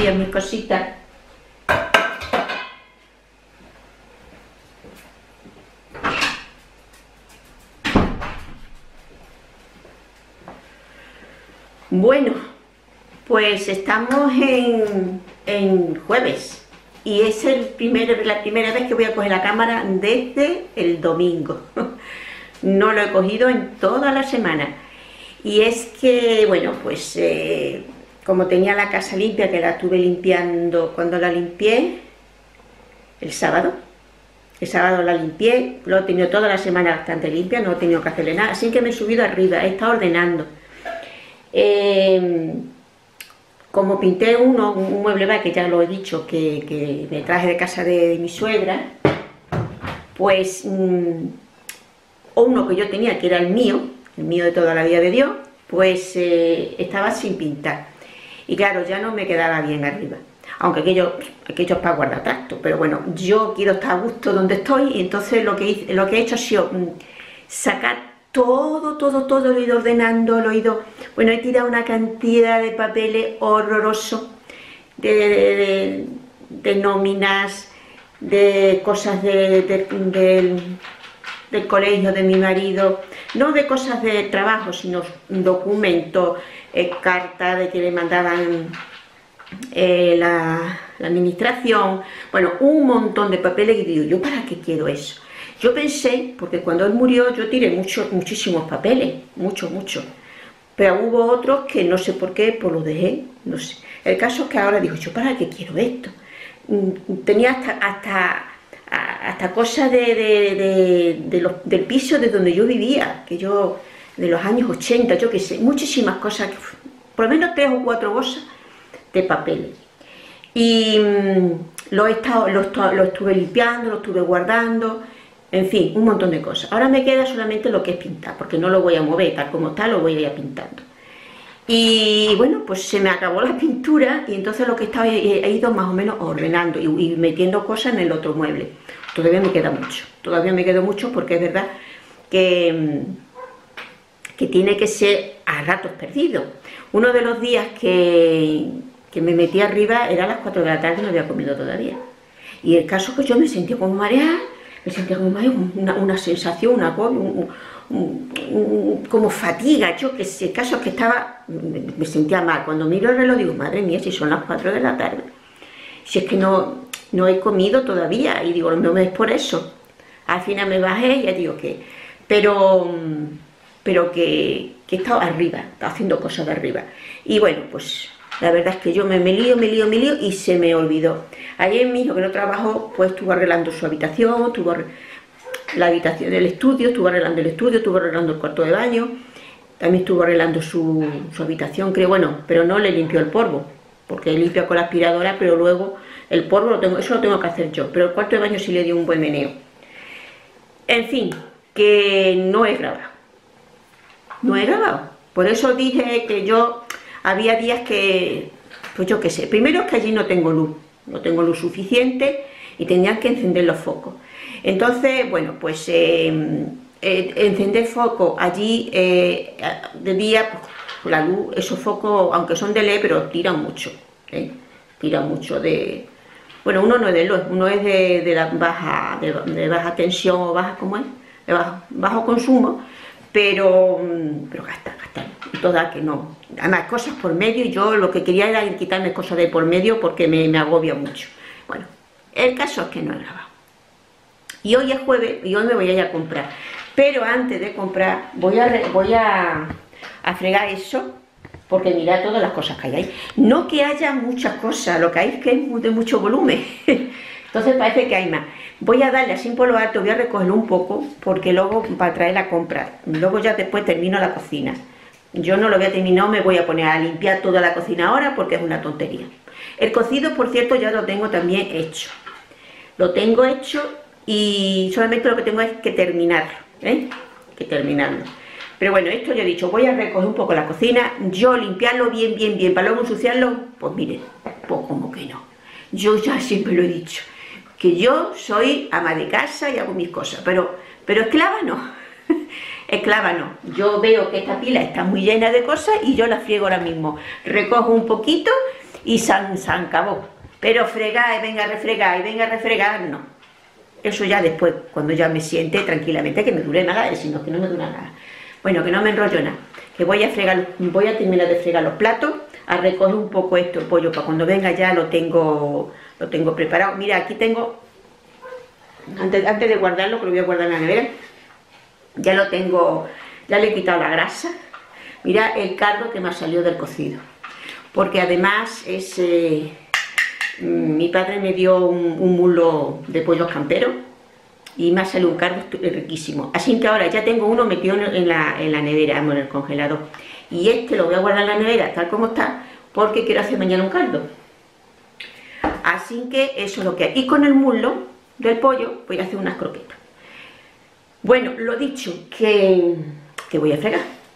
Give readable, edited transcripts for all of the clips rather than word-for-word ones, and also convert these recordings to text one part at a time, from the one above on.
dirían mis cositas. Bueno, pues estamos en jueves y es la primera vez que voy a coger la cámara desde el domingo. No lo he cogido en toda la semana. Y es que, bueno, pues como tenía la casa limpia, que la estuve limpiando cuando la limpié, el sábado la limpié, lo he tenido toda la semana bastante limpia, no he tenido que hacerle nada, así que me he subido arriba, he estado ordenando. Como pinté un mueble que ya lo he dicho, que me traje de casa de mi suegra, pues uno que yo tenía, que era el mío de toda la vida de Dios, pues estaba sin pintar. Y claro, ya no me quedaba bien arriba. Aunque aquello es para guardar trastos, pero bueno, yo quiero estar a gusto donde estoy, y entonces lo que he hecho ha sido sacar todo, lo he ido ordenando, bueno, he tirado una cantidad de papeles horrorosos, de nóminas, de cosas del colegio de mi marido, no de cosas de trabajo, sino documentos, cartas de que le mandaban la administración, bueno, un montón de papeles, y digo, ¿yo para qué quiero eso? Yo pensé, porque cuando él murió yo tiré muchísimos papeles, muchos, pero hubo otros que no sé por qué, pues los dejé, no sé. El caso es que ahora digo, ¿yo para qué quiero esto? Tenía hasta cosas del piso de donde yo vivía, de los años 80, yo qué sé, muchísimas cosas, por lo menos 3 o 4 bolsas de papeles. Y lo estuve limpiando, lo estuve guardando, en fin, un montón de cosas. Ahora me queda solamente lo que es pintar, porque no lo voy a mover, tal como está, lo voy a ir pintando. Y bueno, pues se me acabó la pintura, y entonces lo que he ido más o menos ordenando y metiendo cosas en el otro mueble. Todavía me queda mucho, porque es verdad que tiene que ser a ratos perdidos. Uno de los días que me metí arriba era a las 4 de la tarde y no había comido todavía. Y el caso es que yo me sentía como mareada, una sensación, una como fatiga, yo que sé. El caso es que me sentía mal. Cuando miro el reloj digo, madre mía, si son las 4 de la tarde, si es que no he comido todavía, y digo, no es por eso. Al final me bajé y ya digo que, pero que he estado arriba, he estado haciendo cosas de arriba. Y bueno, pues la verdad es que yo me lío y se me olvidó. Ayer mi hijo, que no trabajó, pues estuvo arreglando su habitación, la habitación del estudio, estuvo arreglando el estudio, estuvo arreglando el cuarto de baño, también estuvo arreglando su habitación, creo, bueno, pero no le limpió el polvo, porque limpia con la aspiradora, pero luego el polvo eso lo tengo que hacer yo, pero el cuarto de baño sí le dio un buen meneo. En fin, que no he grabado. Por eso dije que yo había días que, pues yo qué sé, primero es que allí no tengo luz suficiente y tendrían que encender los focos. Entonces, bueno, pues encender focos allí de día, pues, la luz, esos focos, aunque son de LED, pero tiran mucho, de... Bueno, uno no es de luz, uno es de baja tensión, o baja, ¿cómo es? De bajo consumo, pero gastan. Toda que no. Además, cosas por medio, y yo lo que quería era quitarme cosas de por medio porque me agobia mucho. Bueno, el caso es que no he grabado. Y hoy es jueves y hoy me voy a ir a comprar. Pero antes de comprar voy a fregar eso, porque mirad todas las cosas que hay ahí. No que haya muchas cosas, lo que hay es que es de mucho volumen. Entonces parece que hay más. Voy a darle así por lo alto, voy a recogerlo un poco, porque luego para traer a comprar. Luego ya después termino la cocina. Yo no lo voy a terminar, me voy a poner a limpiar toda la cocina ahora porque es una tontería. El cocido, por cierto, ya lo tengo también hecho. Lo tengo hecho y solamente lo que tengo es que terminarlo, terminarlo. Pero bueno, esto yo he dicho, voy a recoger un poco la cocina, yo limpiarlo bien, para luego ensuciarlo, pues miren, pues como que no. Yo ya siempre lo he dicho, que yo soy ama de casa y hago mis cosas, pero esclava no. Esclava no. Yo veo que esta pila está muy llena de cosas y yo la friego ahora mismo. Recojo un poquito y se acabó. Pero fregar y venga a refregar y venga a refregar, no. Eso ya después, cuando ya me siente tranquilamente, que me dure nada, sino que no me dura nada. Bueno, que no me enrollo nada, que voy a terminar de fregar los platos, a recoger un poco esto, el pollo, para cuando venga ya lo tengo preparado. Mira, aquí tengo, antes de guardarlo, que lo voy a guardar en la nevera, ya lo tengo, ya le he quitado la grasa. Mira el cardo que me ha salido del cocido, porque además mi padre me dio un muslo de pollos camperos y me ha salido un cardo riquísimo. Así que ahora ya tengo uno metido en la nevera, en el congelador, y este lo voy a guardar en la nevera tal como está, porque quiero hacer mañana un caldo. Así que eso es lo que hay. Y con el muslo del pollo voy a hacer unas croquetas. Bueno, lo dicho, que voy a fregar.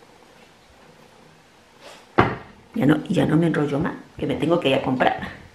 Ya no me enrollo más, que me tengo que ir a comprar.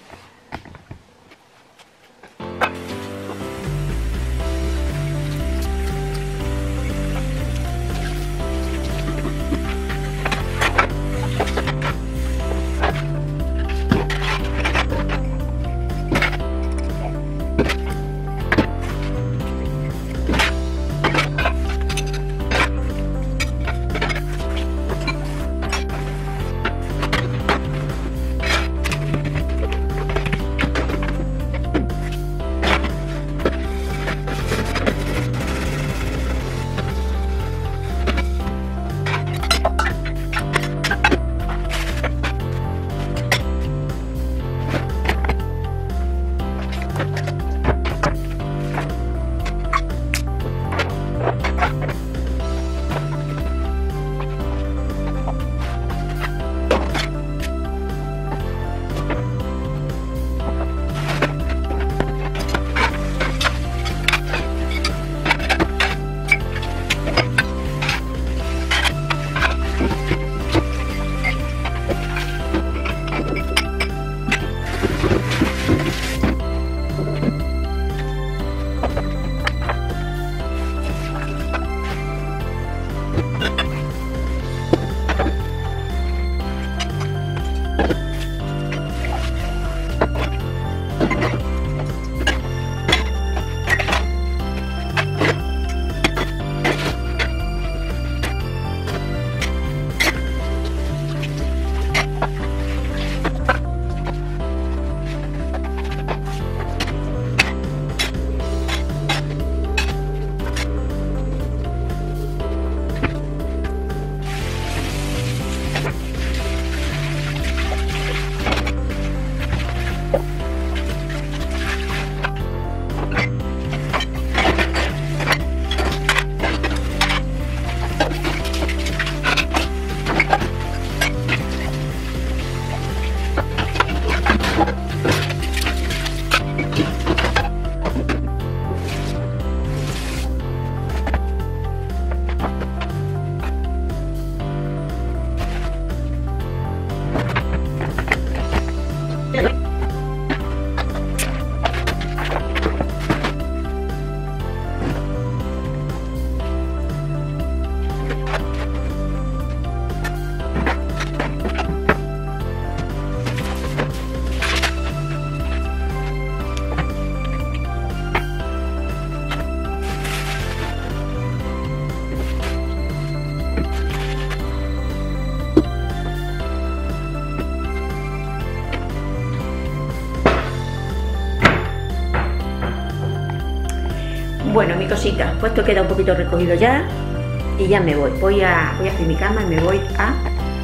Bueno, mi cosita, pues esto queda un poquito recogido ya y ya me voy. Voy a hacer mi cama y me voy a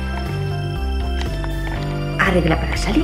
arreglar para salir.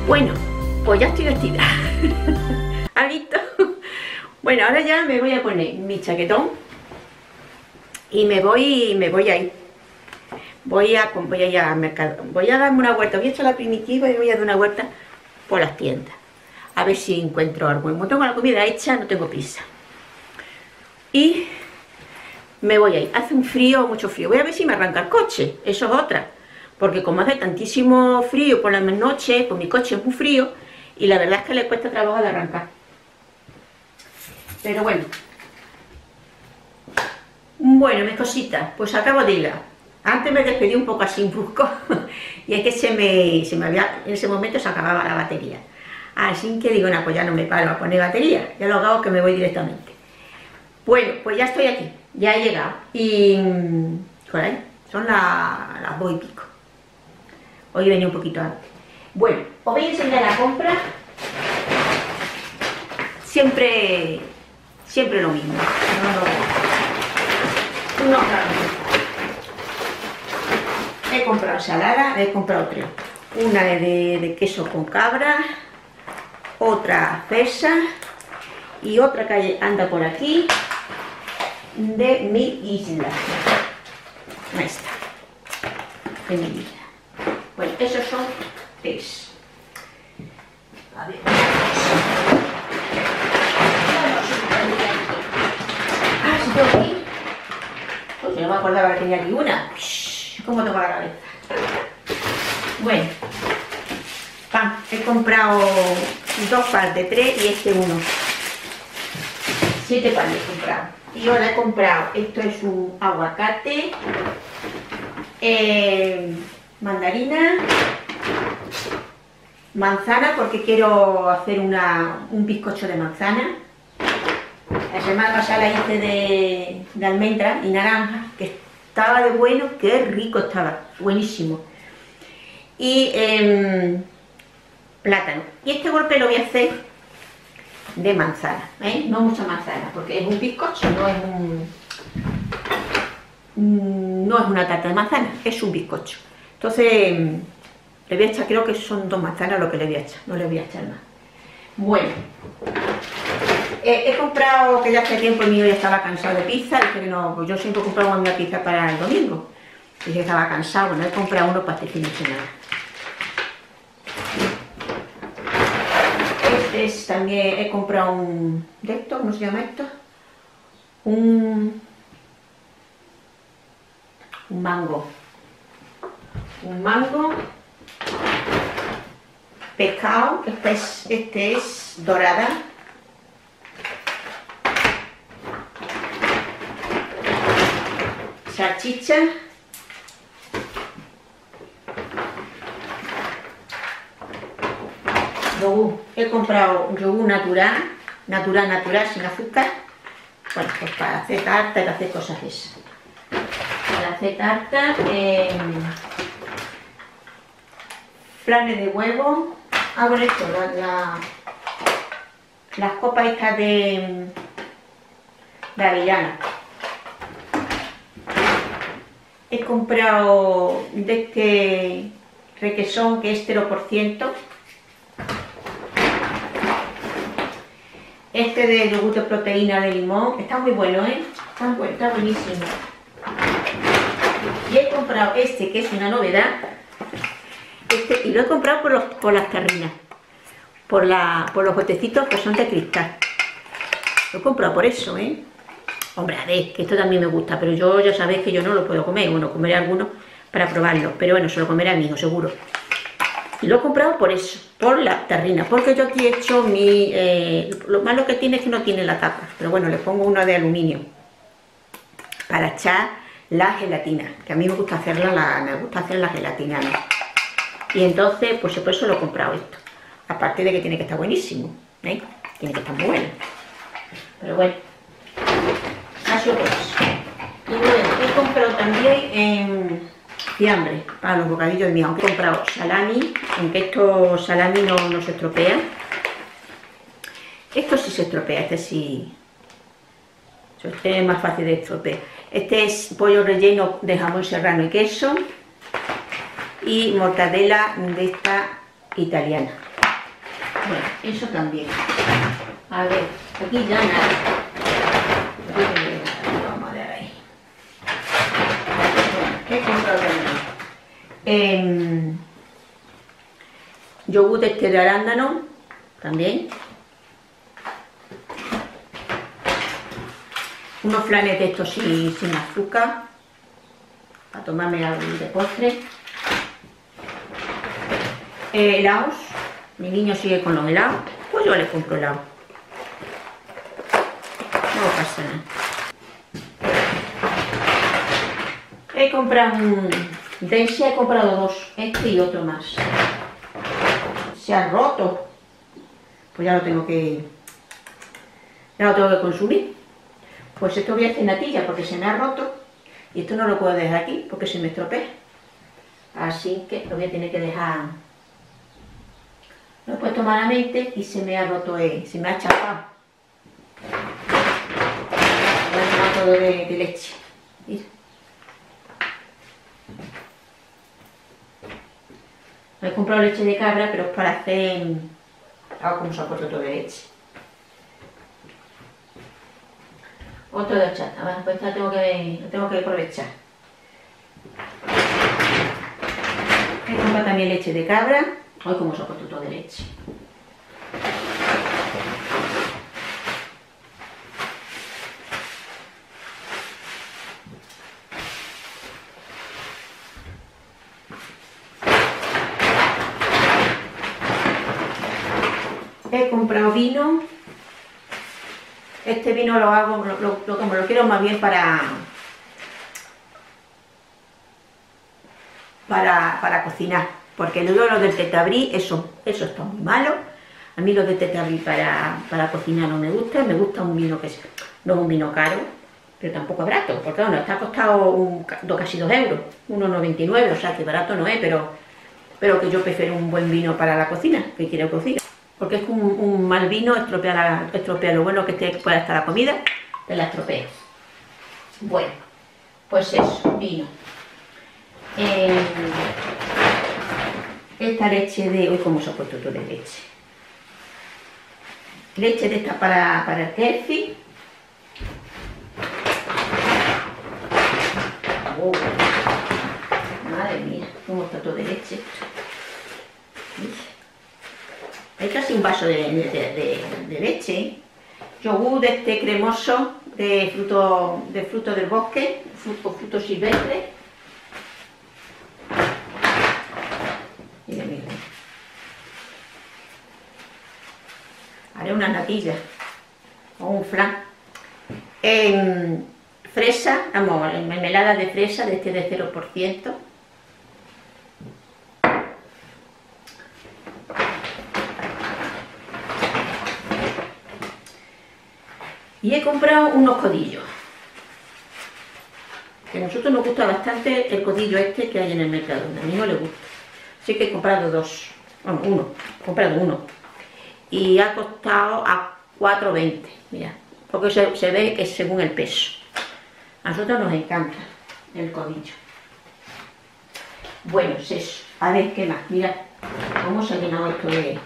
Bueno, pues ya estoy vestida. ¿Has visto? Bueno, ahora ya me voy a poner mi chaquetón y me voy a ir. Voy a ir al mercado. Voy a darme una vuelta. Voy a echar la primitiva y voy a dar una vuelta por las tiendas. A ver si encuentro algo. Como tengo la comida hecha, no tengo prisa. Y me voy a ir. Hace un frío, mucho frío. Voy a ver si me arranca el coche. Eso es otra. Porque como hace tantísimo frío por la noche, pues mi coche es muy frío y la verdad es que le cuesta trabajo de arrancar. Pero bueno. Bueno, mis cositas, pues acabo de ir. Antes me despedí un poco así brusco y es que se me había, en ese momento se acababa la batería. Así que digo, no, pues ya no me paro a poner batería, ya lo hago que me voy directamente. Bueno, pues ya estoy aquí, ya he llegado y por ahí, son las 2 y pico. Hoy venía un poquito antes. Bueno, os voy a enseñar la compra. Siempre lo mismo. No, he comprado ensalada, he comprado 3. Una es de queso con cabra, otra fresa y otra que anda por aquí de mi isla. Ahí está, de mi isla. Bueno, esos son 3. A ver. Ah, si tengo aquí. Pues yo no me acordaba que tenía aquí una. ¿Cómo tengo la cabeza? Bueno. Pan. He comprado 2 pares de 3 y este 1. 7 panes he comprado. Y ahora he comprado, esto es un aguacate. Mandarina, manzana porque quiero hacer un bizcocho de manzana. La semana pasada la hice de almendra y naranja, que estaba de bueno, qué rico estaba, buenísimo. Y plátano. Y este golpe lo voy a hacer de manzana, no mucha manzana, porque es un bizcocho, no es una tarta de manzana, es un bizcocho. Entonces, le voy a echar, creo que son 2 manzanas lo que le voy a echar, no le voy a echar más. Bueno, he comprado, que ya hace tiempo el mío ya estaba cansado de pizza, dije que no, pues yo siempre compraba una pizza para el domingo. Dije que estaba cansado, bueno, he comprado uno para este fin de semana. Este es también, he comprado un, de esto, ¿cómo se llama esto? Un mango. Un mango, pescado, este es dorada, salchicha, yogur. He comprado yogur natural, sin azúcar, bueno, pues para hacer tarta y hacer cosas esas. Para hacer tarta, flanes de huevo. Bueno, esto, las copas estas de avellana. He comprado de este requesón que es 0%. Este de yogur de proteína de limón. Está muy bueno, está buenísimo. Y he comprado este que es una novedad. Y lo he comprado por las terrinas, por los botecitos que son de cristal. Lo he comprado por eso, Hombre, a ver, que esto también me gusta, pero yo ya sabéis que yo no lo puedo comer. Bueno, comeré algunos para probarlo, pero bueno, se lo comeré a mi hijo, seguro. Y lo he comprado por eso, por las terrinas, porque yo aquí he hecho lo malo que tiene es que no tiene la tapa, pero bueno, le pongo una de aluminio para echar la gelatina, que a mí me gusta hacer la gelatina, ¿no? Y entonces, pues por eso lo he comprado esto. Aparte de que tiene que estar buenísimo, tiene que estar muy bueno. Pero bueno, ha sido por eso. Y bueno, he comprado también fiambre para los bocadillos de mi hijo. He comprado salami, aunque estos salami no se estropean. Esto sí se estropea, este sí. Este es más fácil de estropear. Este es pollo relleno de jamón serrano y queso. Y mortadela de esta italiana. Bueno, eso también. A ver, aquí ya nada. Vamos a ver ahí. Bueno, ¿qué he comprado también? Yogur de arándano, también. Unos flanes de estos sin azúcar, para tomarme algo de postre. Helados, mi niño sigue con los helados, pues yo le compro helado. No pasa nada. He comprado he comprado dos, este y otro más. Se ha roto, pues ya lo tengo que consumir. Pues esto voy a hacer natilla porque se me ha roto y esto no lo puedo dejar aquí porque se me estropea. Así que lo voy a tener que dejar. Lo he puesto malamente y se me ha roto, se me ha chapado. Un todo de leche. Mira. He comprado leche de cabra, pero es para hacer algo como sapototo de leche. Otro de horchata, bueno, pues esta lo tengo que aprovechar. He comprado también leche de cabra, hoy como sapototo de leche. He comprado vino. Este vino lo hago, como lo quiero más bien para cocinar, porque luego lo del tetabrí, eso está muy malo. A mí lo de tetabrí para cocinar no me gusta un vino que no es un vino caro, pero tampoco es barato, porque bueno, está costado casi 2 euros, 1,99, o sea que barato no es, pero que yo prefiero un buen vino para la cocina, que quiero cocinar. Porque es que un mal vino estropea lo bueno que pueda estar la comida, te la estropea. Bueno, pues eso, vino. Esta leche de... Uy, cómo se ha puesto todo de leche. Leche de esta para el kefir. Oh, madre mía, cómo está todo de leche. Hay casi un vaso de leche. Yogur de este cremoso de fruto del bosque, frutos silvestres. Mira, mira. Haré una natilla o un flan. Fresa, vamos, mermelada de fresa de este de 0%. Y he comprado unos codillos, que a nosotros nos gusta bastante el codillo este que hay en el mercado, a mí no le gusta. Así que he comprado dos, bueno, uno, y ha costado a 4,20, mira, porque se ve que es según el peso. A nosotros nos encanta el codillo. Bueno, es eso. A ver, ¿qué más? Mirad cómo se ha llenado esto de...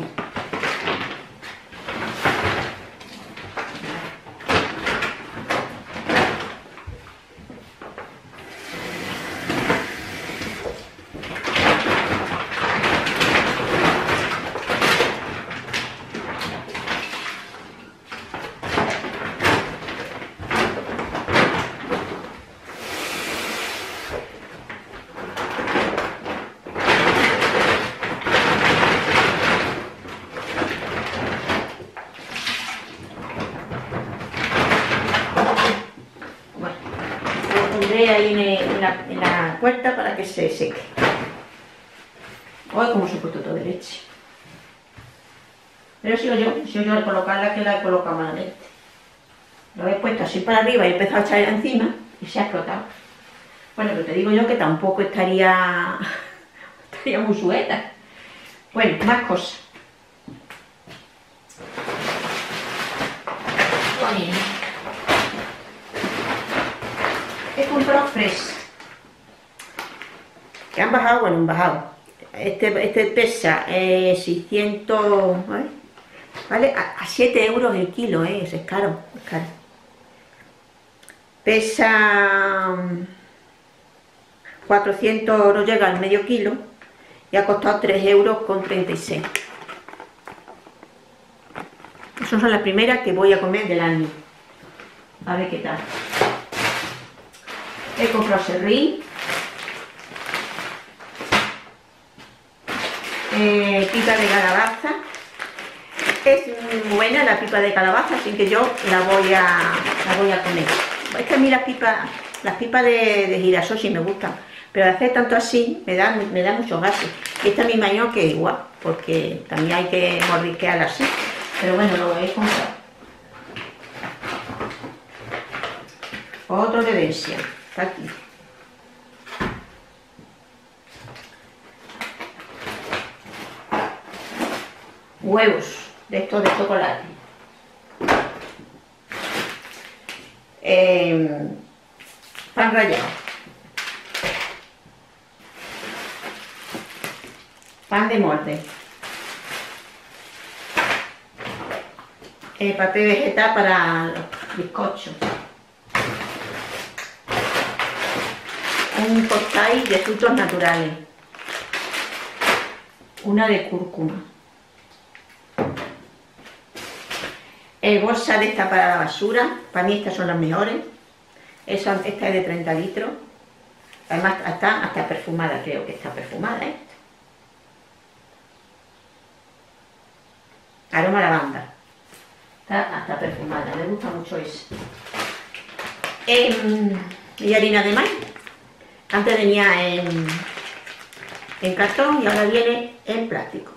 ahí en la puerta para que se seque. Hoy como se ha puesto todo de leche. Pero si yo al colocarla, que la he colocado malamente. Lo he puesto así para arriba y he empezado a echar encima y se ha explotado. Bueno, pero te digo yo que tampoco estaría muy suelta. Bueno, más cosas. Bueno. He comprado fresas, que han bajado, bueno, han bajado. este pesa 600, ¿vale? A 7 euros el kilo, es caro, es caro. Pesa 400, no llega al medio kilo y ha costado 3,36 euros. Esas son las primeras que voy a comer del año. A ver qué tal. He comprado serrín, pipa de calabaza. Es muy buena la pipa de calabaza, así que yo la voy a comer. Es que a mí las pipas de girasol sí me gustan, pero hacer tanto así me da muchos gases. Y esta misma yo que igual, porque también hay que mordisquearla así. Pero bueno, lo he comprado. Otro de Densia, está aquí. Huevos de estos de chocolate. Pan rallado. Pan de molde. Papel vegetal para los bizcochos. Un postai de frutos naturales. Una de cúrcuma. Bolsa de esta para la basura. Para mí estas son las mejores. Esta es de 30 litros. Además está hasta perfumada, creo que está perfumada, ¿eh? Aroma a lavanda. Está hasta perfumada, me gusta mucho eso. Y harina de maíz. Antes venía en cartón y ahora viene en plástico.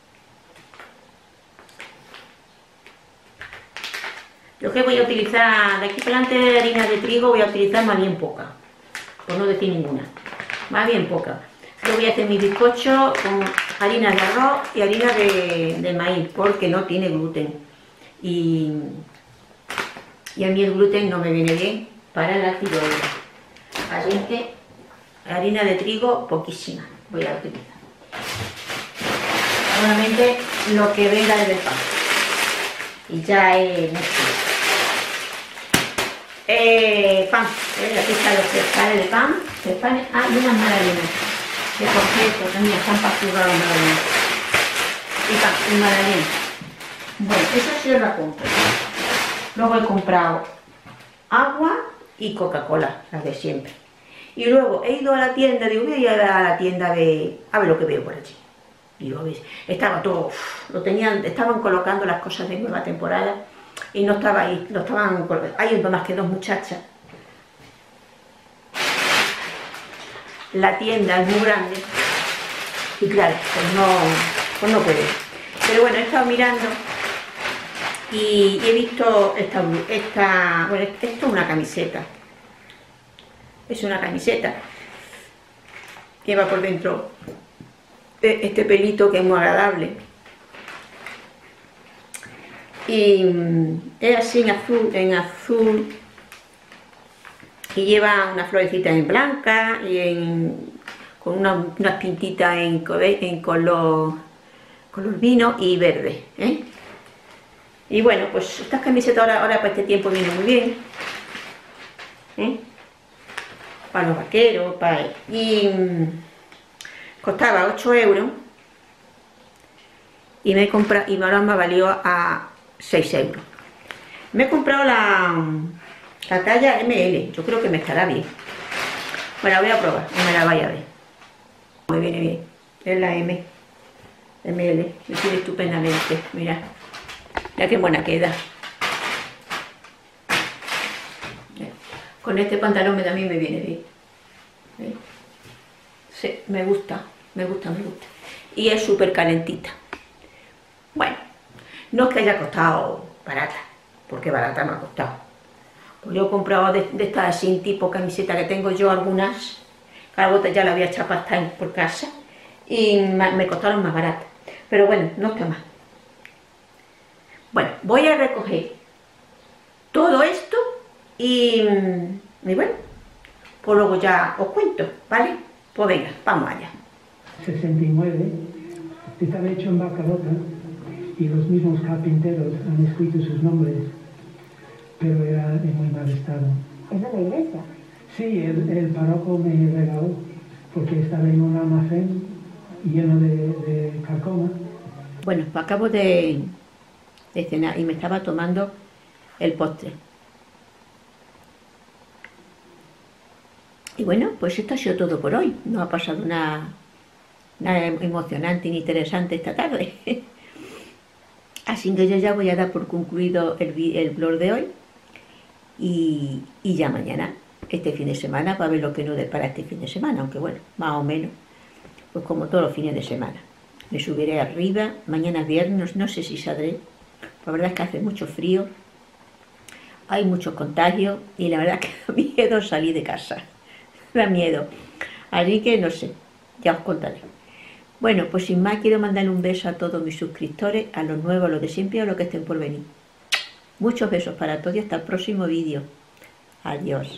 Yo que voy a utilizar, de aquí para adelante, harina de trigo voy a utilizar más bien poca, por no decir ninguna, más bien poca. Yo voy a hacer mi bizcocho con harina de arroz y harina de maíz, porque no tiene gluten. Y a mí el gluten no me viene bien para la tiroides. Así que harina de trigo poquísima voy a utilizar. Solamente lo que venga del pan. Y ya es pan, aquí están los crespales de pan, y unas magdalenas, que por cierto también están para jugar los magdalenas, y magdalenas. Bueno, eso sí lo compro. Luego he comprado agua y Coca-Cola, las de siempre. Y luego he ido a la tienda, digo, voy a ir a la tienda a ver lo que veo por allí. Digo, ¿ves? Estaba todo, estaban colocando las cosas de nueva temporada y no estaba ahí, no estaban colocando. Hay más que dos muchachas. La tienda es muy grande y claro, pues no puede. Pero bueno, he estado mirando y he visto bueno, esto es una camiseta. Es una camiseta que va por dentro este pelito que es muy agradable. Y es así en azul y lleva unas florecitas en blanca y con unas pintitas en color vino y verde, ¿eh? Y bueno, pues estas camisetas ahora para este tiempo vienen muy bien, ¿eh? Para los vaqueros, y costaba 8 euros y ahora me valió a 6 euros. Me he comprado la talla ML, yo creo que me estará bien. Bueno, la voy a probar, no me la vaya a ver. Me viene bien, es la ML, me queda estupendamente, mira qué buena queda. Con este pantalón también me viene bien. ¿Eh? Sí, me gusta. Y es súper calentita. Bueno, no es que haya costado barata, porque barata me ha costado. Pues yo he comprado de estas así tipo camiseta que tengo yo algunas, cada bota ya la había echado pasta por casa y me costaron más baratas. Pero bueno, no está mal. Bueno, voy a recoger todo esto y bueno, pues luego ya os cuento, ¿vale? Pues venga, vamos allá. 69, estaba hecho en bancarrota y los mismos carpinteros han escrito sus nombres, pero era en muy mal estado. ¿Es de la iglesia? Sí, el párroco me regaló, porque estaba en un almacén lleno de carcoma. Bueno, pues acabo de cenar y me estaba tomando el postre. Y bueno, pues esto ha sido todo por hoy. No ha pasado nada emocionante ni interesante esta tarde. Así que yo ya voy a dar por concluido el blog de hoy y ya mañana, este fin de semana, para ver lo que nos depara este fin de semana, aunque bueno, más o menos, pues como todos los fines de semana. Me subiré arriba, mañana viernes, no sé si saldré, la verdad es que hace mucho frío, hay muchos contagios y la verdad es que da miedo salir de casa, da miedo, así que no sé, ya os contaré. Bueno, pues sin más quiero mandarle un beso a todos mis suscriptores, a los nuevos, a los de siempre, a los que estén por venir. Muchos besos para todos y hasta el próximo vídeo. Adiós.